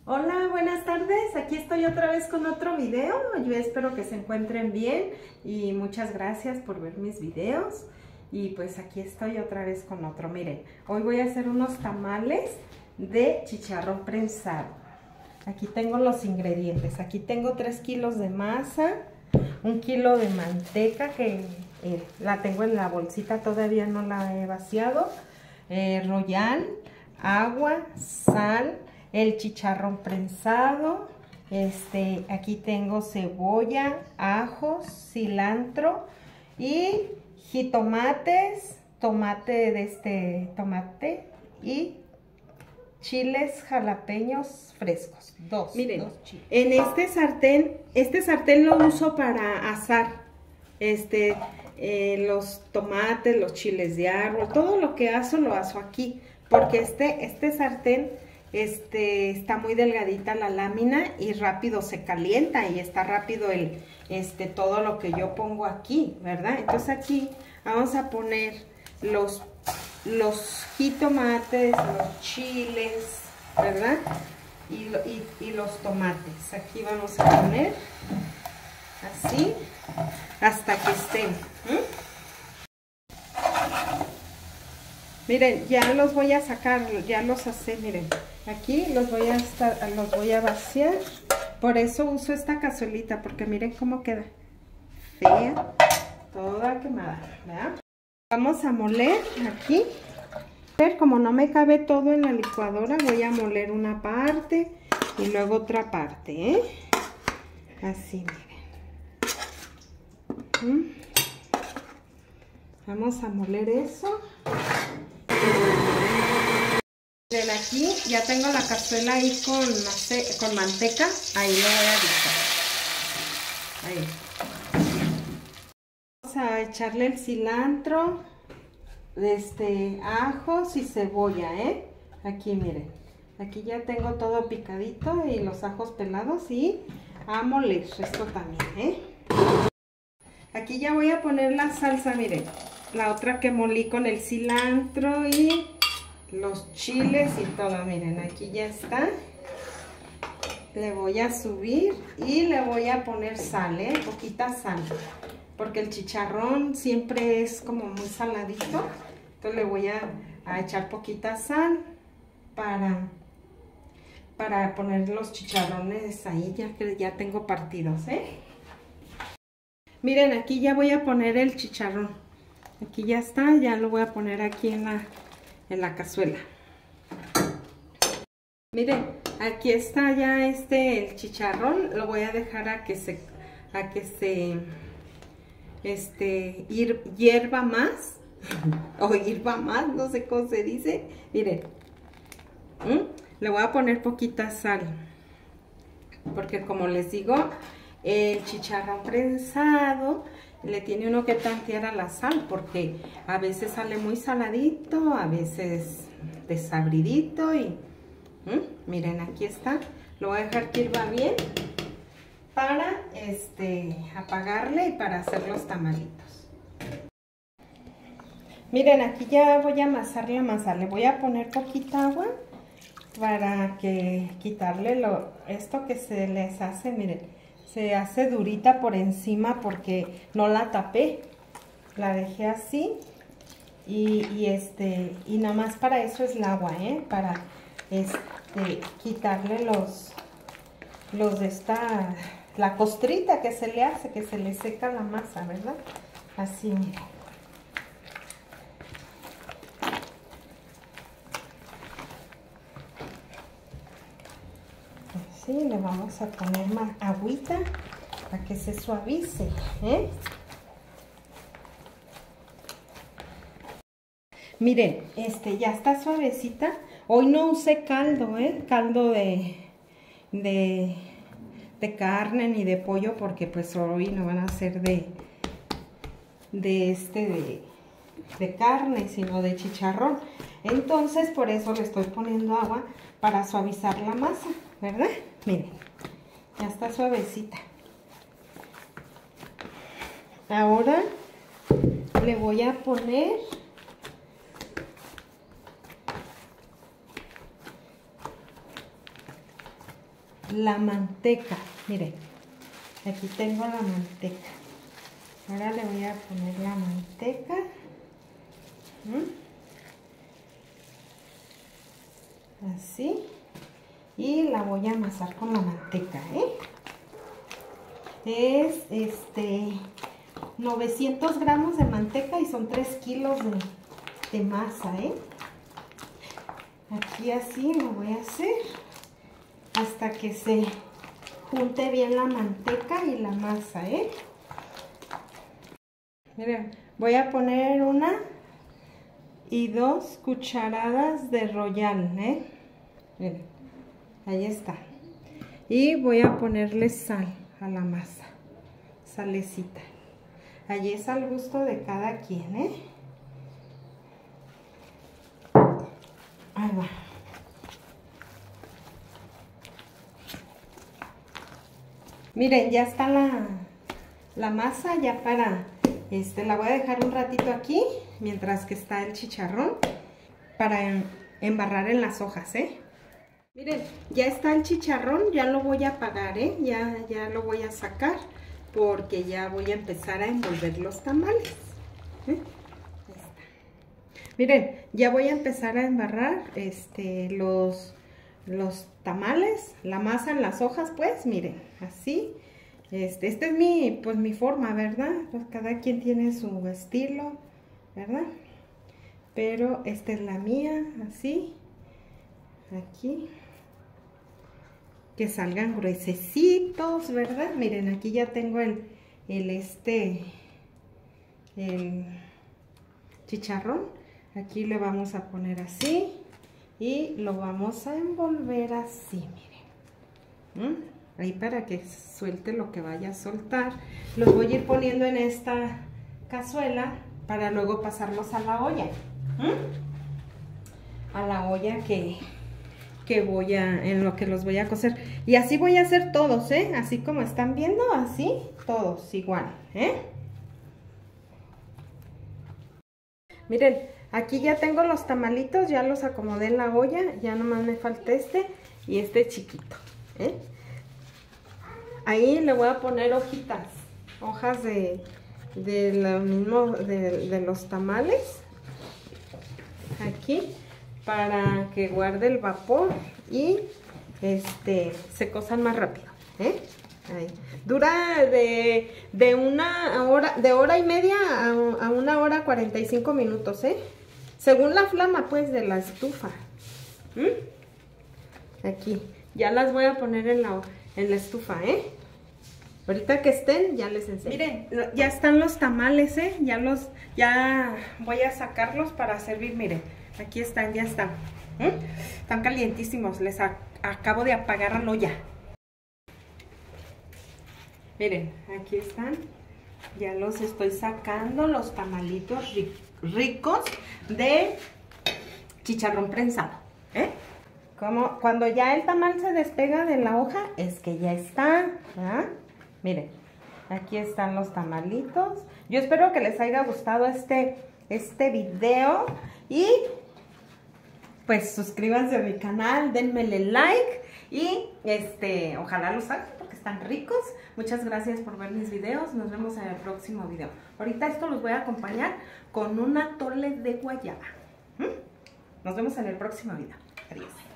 Hola, buenas tardes. Aquí estoy otra vez con otro video. Yo espero que se encuentren bien y muchas gracias por ver mis videos. Y pues aquí estoy otra vez con otro. Miren, hoy voy a hacer unos tamales de chicharrón prensado. Aquí tengo los ingredientes. Aquí tengo 3 kilos de masa, 1 kilo de manteca que la tengo en la bolsita, todavía no la he vaciado, royal, agua, sal, el chicharrón prensado, aquí tengo cebolla, ajos, cilantro y jitomates, tomate y chiles jalapeños frescos. Miren, dos chiles. En este sartén lo uso para asar los tomates, los chiles de árbol, todo lo que aso lo aso aquí, porque este sartén está muy delgadita la lámina y rápido se calienta y está rápido todo lo que yo pongo aquí, ¿verdad? Entonces aquí vamos a poner los jitomates, los chiles, ¿verdad? Y los tomates. Aquí vamos a poner así hasta que estén. Miren, ya los voy a sacar, ya los asé, miren. Aquí los voy a vaciar. Por eso uso esta cazuelita, porque miren cómo queda. Fea, toda quemada, ¿verdad? Vamos a moler aquí. Como no me cabe todo en la licuadora, voy a moler una parte y luego otra parte, Así, miren. Vamos a moler eso. Miren, aquí ya tengo la cazuela ahí con manteca. Ahí lo voy a dejar. Ahí. Vamos a echarle el cilantro, ajos y cebolla, Aquí, miren. Aquí ya tengo todo picadito y los ajos pelados y a moler esto también, Aquí ya voy a poner la salsa, miren. La otra que molí con el cilantro y los chiles y todo, miren, aquí ya está. Le voy a subir y le voy a poner sal, poquita sal, porque el chicharrón siempre es como muy saladito. Entonces le voy a echar poquita sal para poner los chicharrones ahí, ya que ya tengo partidos, Miren, aquí ya voy a poner el chicharrón. Aquí ya está, ya lo voy a poner aquí en la cazuela. Miren, aquí está ya el chicharrón. Lo voy a dejar a que se hierva más. O hierva más, no sé cómo se dice. Miren, le voy a poner poquita sal. Porque como les digo, el chicharrón prensado le tiene uno que tantear a la sal, porque a veces sale muy saladito, a veces desabridito y miren, aquí está. Lo voy a dejar que hirva bien para apagarle y para hacer los tamalitos. Miren, aquí ya voy a amasar la masa. Le voy a poner poquita agua para que quitarle esto que se les hace, miren. Se hace durita por encima porque no la tapé, la dejé así y nada más para eso es el agua, para quitarle la costrita que se le hace, que se le seca la masa, ¿verdad? Así, miren. Sí, le vamos a poner más agüita para que se suavice, Miren, ya está suavecita. Hoy no usé caldo, caldo de carne ni de pollo, porque pues hoy no van a ser de carne, sino de chicharrón. Entonces, por eso le estoy poniendo agua para suavizar la masa, ¿verdad? Miren, ya está suavecita. Ahora le voy a poner la manteca. Miren, aquí tengo la manteca. Ahora le voy a poner la manteca. Así. Y la voy a amasar con la manteca, Es 900 gramos de manteca y son 3 kilos de masa, Aquí así lo voy a hacer hasta que se junte bien la manteca y la masa, Miren, voy a poner 1 y 2 cucharadas de Royal, Miren, ahí está. Y voy a ponerle sal a la masa, salecita. Allí es al gusto de cada quien, Ahí va. Miren, ya está la masa, ya para, la voy a dejar un ratito aquí, mientras que está el chicharrón, para embarrar en las hojas, Miren, ya está el chicharrón, ya lo voy a apagar, ya lo voy a sacar, porque ya voy a empezar a envolver los tamales, Ahí está. Miren, ya voy a empezar a embarrar, los tamales, la masa en las hojas, pues, miren, así. Esta es mi forma, ¿verdad? Pues cada quien tiene su estilo, ¿verdad? Pero esta es la mía, así. Aquí. Que salgan gruesecitos, ¿verdad? Miren, aquí ya tengo el chicharrón. Aquí le vamos a poner así. Y lo vamos a envolver así, miren. Ahí para que suelte lo que vaya a soltar. Los voy a ir poniendo en esta cazuela para luego pasarlos a la olla. A la olla en lo que los voy a cocer. Y así voy a hacer todos, Así como están viendo, así, todos igual, Miren, aquí ya tengo los tamalitos, ya los acomodé en la olla, ya nomás me falta este y este chiquito, Ahí le voy a poner hojitas, hojas de lo mismo de los tamales, aquí, para que guarde el vapor y se cosan más rápido, Ahí. Dura de una hora, de hora y media a 1 hora 45 minutos, según la flama, pues, de la estufa. Aquí, ya las voy a poner en la estufa, Ahorita que estén, ya les enseño. Miren, ya están los tamales, ya voy a sacarlos para servir, miren. Aquí están, ya están. Están calientísimos, les acabo de apagar la olla. Miren, aquí están. Ya los estoy sacando, los tamalitos ricos de chicharrón prensado, Como cuando ya el tamal se despega de la hoja, es que ya está, Miren, aquí están los tamalitos. Yo espero que les haya gustado este video y pues suscríbanse a mi canal, denmele like y ojalá los hagan porque están ricos. Muchas gracias por ver mis videos, nos vemos en el próximo video. Ahorita esto los voy a acompañar con un atole de guayaba. Nos vemos en el próximo video. Adiós.